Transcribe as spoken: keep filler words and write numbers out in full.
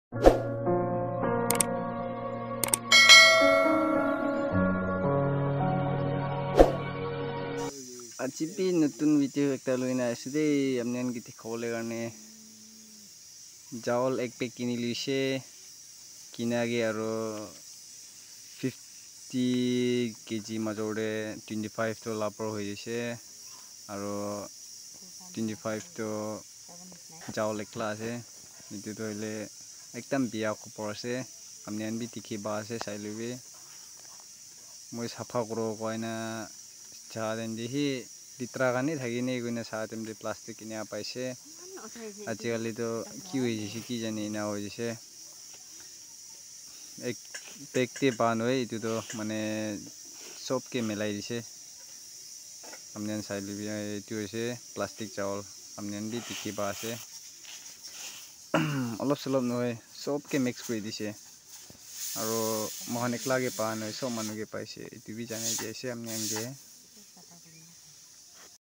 আজি বি নতুন ভিডিও একটা লৈ না আছো দেই আমনিয়ান গিতি খাবলে কাৰণে চাউল এক পেক কিনি লৈছে কিনাগে আৰু fifty কেজি মাজৰে twenty-five তো লাপৰ হৈ গৈছে আৰু twenty-five তো চাউল একলা আছে ইটো তো হলে একদম বিয়া খবৰ আছে আমনিয়ান বি দেখিবা আছে চাই লবি মই সাফা কৰো কয়না চাদেন দিহি লিত্ৰা গানি থাকিনে গইনা চাদেন দি প্লাষ্টিক কিনা পাইছে আজিকালি তো কি হৈ গৈছে কি জানি না হৈ গৈছে এক পেকতে বান হয় ইটো তো মানে সবকে মেলাই দিছে আমনিয়ান চাই লবি এইটো হৈছে প্লাষ্টিক চাউল আমনিয়ান বি দেখিবা আছে অলপ চলপ নহয় সবকে মিক্স কৰি দিছে আৰু মহান একলাগে পা নহয় সব মানুহকে পাইছে এইটো বি জানাই দিছে আমনিয়ান গে